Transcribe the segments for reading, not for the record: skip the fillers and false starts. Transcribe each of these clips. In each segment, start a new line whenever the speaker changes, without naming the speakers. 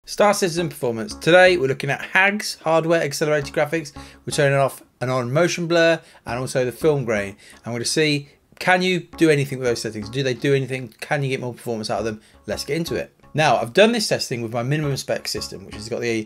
Star Citizen performance. Today we're looking at HAGS, hardware accelerated graphics. We're turning off and on motion blur and also the film grain. I'm going to see, can you do anything with those settings? Do they do anything? Can you get more performance out of them? Let's get into it. Now, I've done this testing with my minimum spec system, which has got the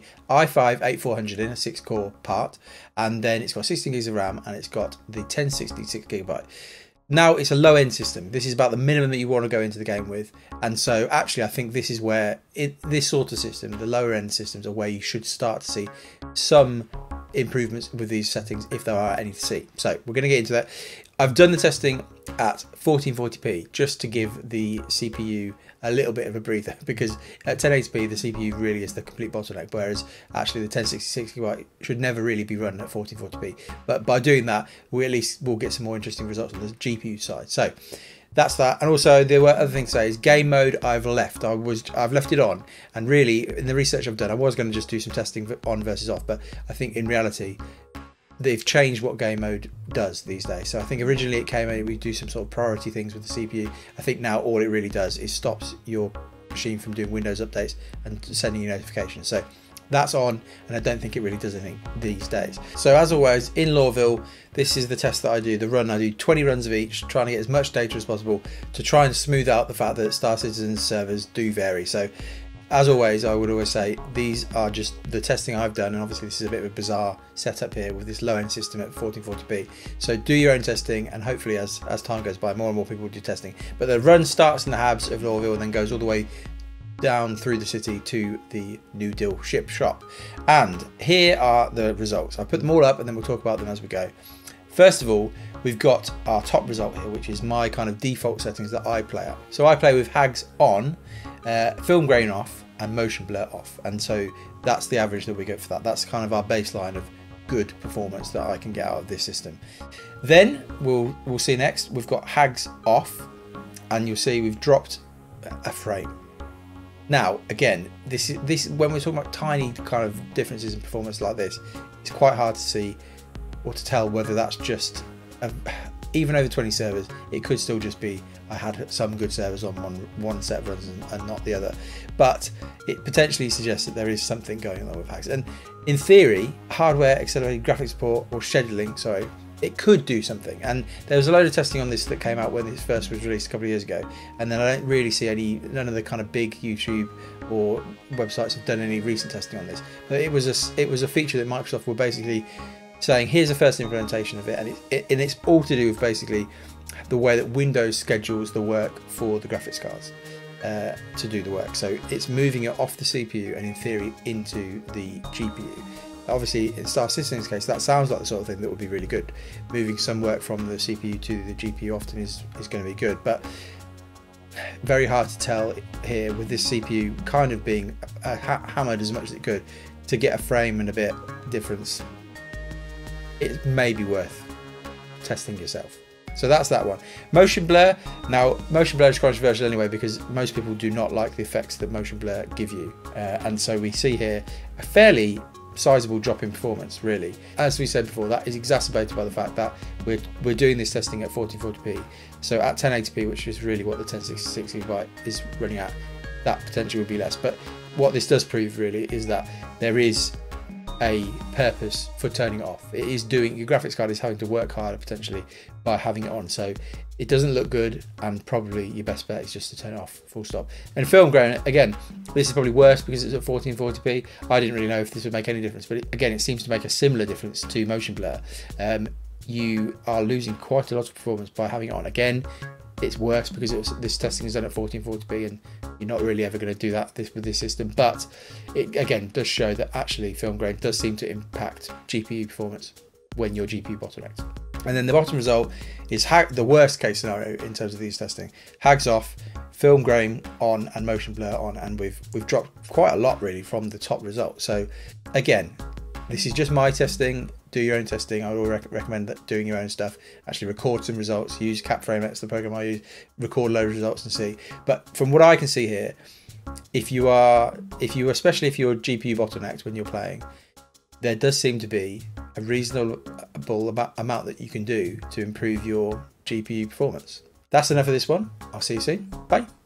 i5-8400 in a 6-core part, and then it's got 16 gigs of RAM and it's got the 1060 6GB. Now, it's a low-end system. This is about the minimum that you want to go into the game with, and so actually I think this is where this sort of system, the lower-end systems, are where you should start to see some improvements with these settings if there are any to see. So we're going to get into that. I've done the testing at 1440p just to give the CPU a little bit of a breather, because at 1080p the CPU really is the complete bottleneck, whereas actually the 1060 6GB should never really be run at 1440p. But by doing that, we at least will get some more interesting results on the GPU side. So that's that. And also there were other things to say. Is game mode I've left it on, and really in the research I've done I was going to just do some testing on versus off, but I think in reality they've changed what game mode does these days. So I think originally it came in, we do some sort of priority things with the CPU. I think now all it really does is stops your machine from doing Windows updates and sending you notifications. So that's on, and I don't think it really does anything these days. So as always, in Lawville, this is the test that I do, the run. I do 20 runs of each, trying to get as much data as possible to try and smooth out the fact that Star Citizen servers do vary. So as always, I would always say these are just the testing I've done, and obviously this is a bit of a bizarre setup here with this low-end system at 1440p. So do your own testing, and hopefully as time goes by, more and more people will do testing. But the run starts in the HAGS of Lawville and then goes all the way down through the city to the New Deal ship shop. And here are the results. I put them all up and then we'll talk about them as we go. First of all, we've got our top result here, which is my kind of default settings that I play at. So I play with HAGS on, film grain off, and motion blur off, and so that's the average that we get for that. That's kind of our baseline of good performance that I can get out of this system. Then we'll see next we've got HAGS off, and you'll see we've dropped a frame. Now again, this when we're talking about tiny kind of differences in performance like this, it's quite hard to see or to tell whether that's just even over 20 servers, it could still just be I had some good servers on one set of runs and not the other. But it potentially suggests that there is something going on with HAGS. And in theory, hardware accelerated graphics support, or scheduling, sorry, it could do something. And there was a load of testing on this that came out when this first was released a couple of years ago. And then I don't really see none of the kind of big YouTube or websites have done any recent testing on this. But it was a feature that Microsoft were basically saying, here's the first implementation of it, and it's all to do with basically the way that Windows schedules the work for the graphics cards to do the work. So it's moving it off the CPU and in theory into the GPU. Obviously in Star Citizen's case, that sounds like the sort of thing that would be really good. Moving some work from the CPU to the GPU often is going to be good, but very hard to tell here with this CPU kind of being hammered as much as it could to get a frame and a bit difference. It may be worth testing yourself. So that's that one. Motion blur. Now, motion blur is controversial anyway, because most people do not like the effects that motion blur give you. And so we see here a fairly sizable drop in performance, really. As we said before, that is exacerbated by the fact that we're doing this testing at 1440p. So at 1080p, which is really what the 1060 6GB is running at, that potentially would be less. But what this does prove really is that there is a purpose for turning it off. It is doing, your graphics card is having to work harder potentially by having it on, so it doesn't look good, and probably your best bet is just to turn it off, full stop. And film grain, again, this is probably worse because it's at 1440p. I didn't really know if this would make any difference, but again, it seems to make a similar difference to motion blur. You are losing quite a lot of performance by having it on. Again, it's worse because this testing is done at 1440p, and you're not really ever going to do that with this system. But it again does show that actually film grain does seem to impact GPU performance when your GPU bottlenecks. And then the bottom result is the worst case scenario in terms of these testing. HAGS off, film grain on, and motion blur on, and we've dropped quite a lot really from the top result. So again, this is just my testing. Do your own testing. I would recommend that doing your own stuff. Actually record some results. Use CapFrameX, the program I use. Record loads of results and see. But from what I can see here, especially if you're GPU bottlenecked when you're playing, there does seem to be a reasonable amount that you can do to improve your GPU performance. That's enough of this one. I'll see you soon. Bye.